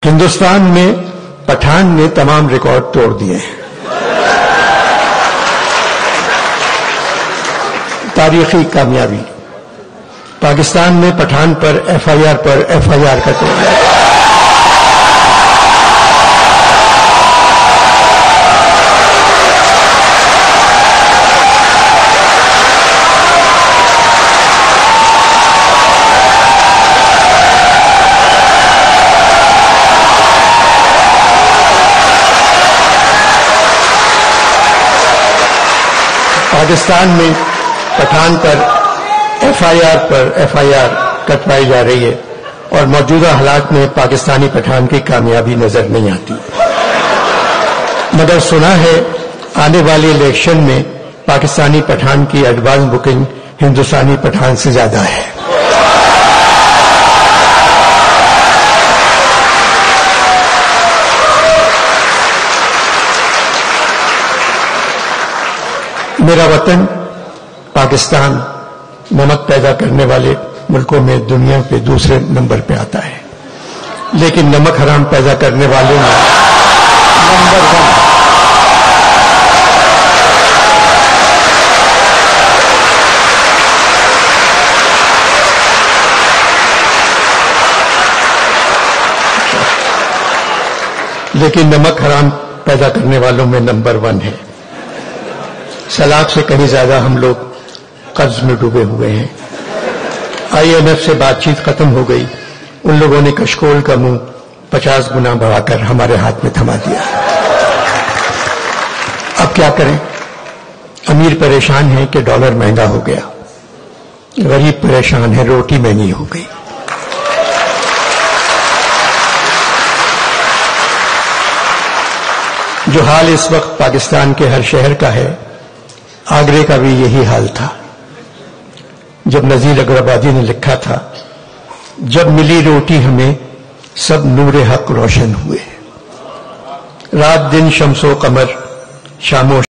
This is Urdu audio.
ہندوستان میں پٹھان نے تمام ریکارڈ توڑ دیے ہیں. تاریخی کامیابی. پاکستان میں پٹھان پر ایف آئی آر کا توڑ دیا. پاکستان میں پٹھان پر ایف آئی آر کٹوائی جا رہی ہے اور موجودہ حالات میں پاکستانی پٹھان کی کامیابی نظر نہیں آتی. مگر سنا ہے آنے والے الیکشن میں پاکستانی پٹھان کی ایڈوانس بکنگ ہندوستانی پٹھان سے زیادہ ہے. میرا وطن پاکستان نمک پیدا کرنے والے ملکوں میں دنیا پہ دوسرے نمبر پہ آتا ہے، لیکن نمک حرام پیدا کرنے والوں میں نمبر 1. لیکن نمک حرام پیدا کرنے والوں میں نمبر 1 ہے. سیلاب سے کہیں زیادہ ہم لوگ قرض میں ڈوبے ہوئے ہیں. آئی ایم ایف سے بات چیت ختم ہو گئی. ان لوگوں نے کشکول کا منہ 50 گنا بڑھا کر ہمارے ہاتھ میں تھما دیا. اب کیا کریں؟ امیر پریشان ہے کہ ڈالر مہنگا ہو گیا، غریب پریشان ہے روٹی مہنگی ہو گئی. جو حال اس وقت پاکستان کے ہر شہر کا ہے، آگرے کا بھی یہی حال تھا. جب نذیر اگرآبادی نے لکھا تھا، جب ملی روٹی ہمیں سب نور حق روشن ہوئے. رات دن شمس و قمر، شام و